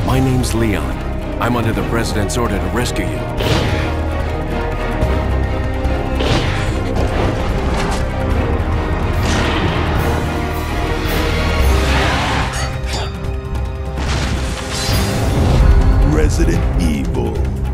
My name's Leon. I'm under the President's order to rescue you. Resident Evil.